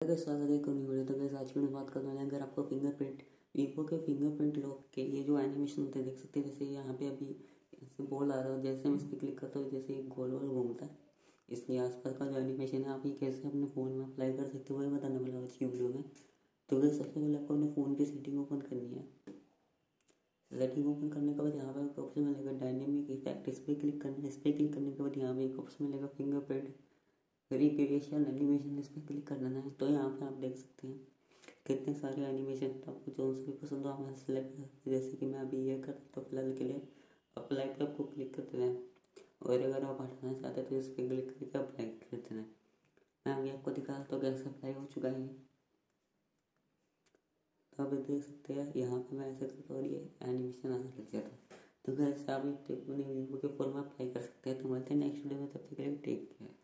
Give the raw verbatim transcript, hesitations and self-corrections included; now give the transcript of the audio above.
अगर स्वागत है करनी पड़े तो कैसे आज की मैं बात करने वाले हैं। अगर आपको फिंगरप्रिंट वीवो के फिंगरप्रिंट लॉक के ये जो एनिमेशन होते हैं देख सकते हैं, जैसे यहाँ पे अभी ऐसे बॉल आ रहा है, जैसे हम इस पर क्लिक करते हो जैसे एक गोल गोल घूमता है, इसके आसपास का जो एनिमेशन है आप ये कैसे अपने फ़ोन में अप्लाई कर सकते हो वही बताने वाला आज की वीडियो में। तो वैसे सबसे पहले आपको अपने फ़ोन की सेटिंग ओपन करनी है। सेटिंग ओपन करने के बाद यहाँ पर एक ऑप्शन मिलेगा डायनेमिक इफेक्ट, इस पर क्लिक करना है। इस पर क्लिक करने के बाद यहाँ पे एक ऑप्शन मिलेगा फिंगरप्रिंट रिक्रिएशन एनिमेशन, इस पर क्लिक कर देना है। तो यहाँ पे आप देख सकते हैं कितने सारे एनिमेशन, तो आपको जो सा भी पसंद हो आप यहाँ सेलेक्ट कर सकते हैं। जैसे कि मैं अभी ये कर तो फिलहाल के लिए अप्लाई पर आपको क्लिक कर देना है, और अगर आप हटाना चाहते हैं तो इस पर क्लिक करके अप्लाई कर देना है। मैं अभी आपको दिखा तो कैसे अप्लाई हो चुका है। तो आप देख सकते हैं यहाँ पे मैं ऐसे करता हूँ और ये एनिमेशन आने लग जाता है। तो कैसे आप अपने वीवो के फ़ोन में अप्लाई कर सकते हैं। तो मिलते हैं नेक्स्ट वीडियो में, तब तक के लिए टेक केयर।